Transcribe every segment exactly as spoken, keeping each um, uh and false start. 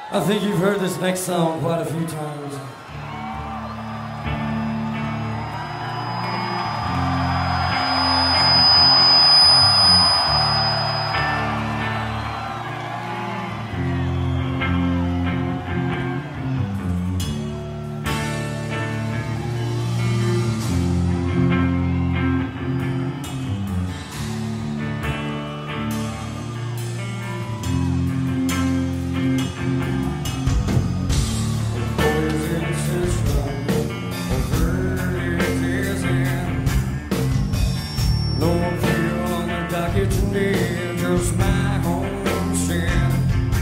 I think you've heard this next song quite a few times. Just my own sin.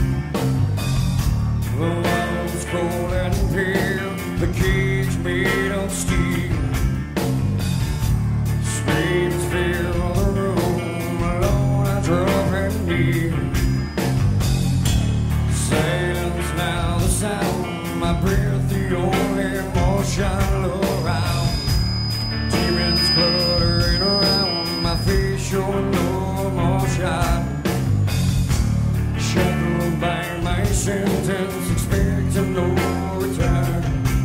The walls cold and pale, the cage made of steel. Screams fill the room, alone I drop and kneel. Silence now the sound, my breath the only motion around. Demons fluttering around, my face showing no motion. Shackled by my sentence, expecting no return.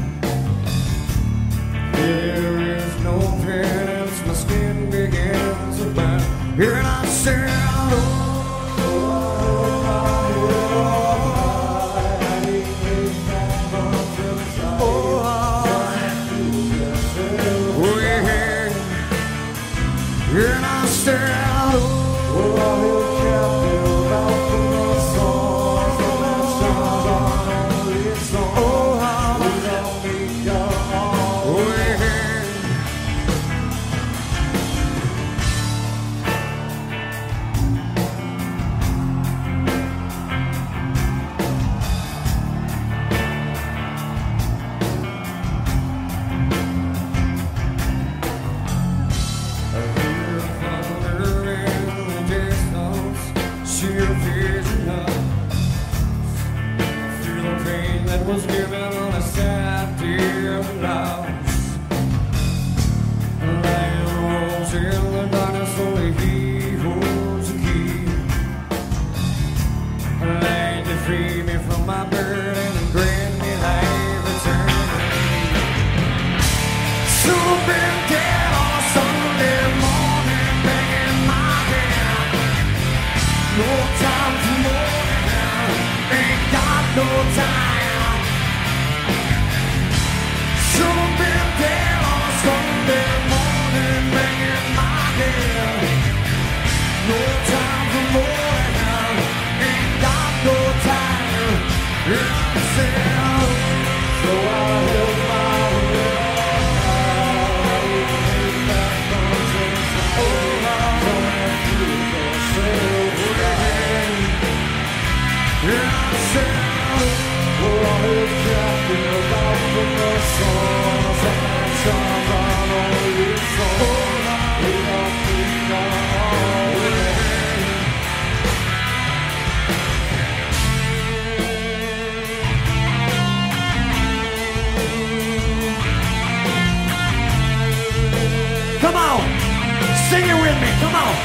There is no penance, my skin begins to burn. And I say, oh, oh, oh, yeah. And I say, was given on a sad day of loss. A lion rolls in the darkness, only he holds the key. A light to free me from my burden and grant me life eternal. So I've been dead on a Sunday morning, banging my head. No time for more now, ain't got no time. So I've been there on a Sunday morning, banging my head. No time for more now, ain't got no time. And I said, so I held my head back on the oh, I don't have to myself again. And I said, well, I was captain about from the songs and songs on all these songs. We don't think all the way. Come on, sing it with me, come on.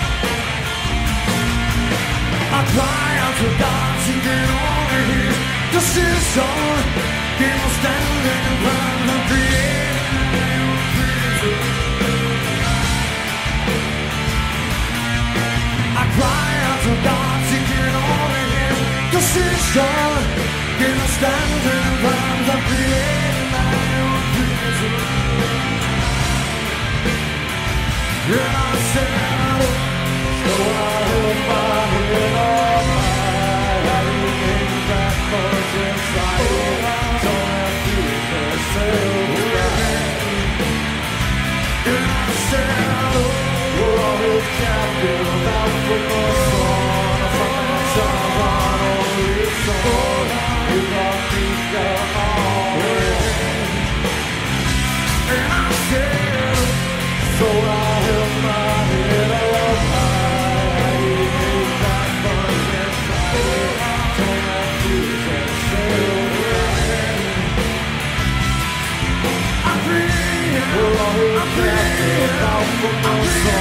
I cry out to God to get on his decision. He was standing in front of creating prison. I cry out to God to get on his decision. He was standing in front of creating my own prison. And I said, so I held my head all night. I didn't back much inside. Don't have to myself right. And I said, we're all his captive out from the sun. From the sun on all his song. We got me got all in. And I said, so I held my head up high. I didn't back much inside. Don't have to myself right. I'm free, I'm free, I'm free.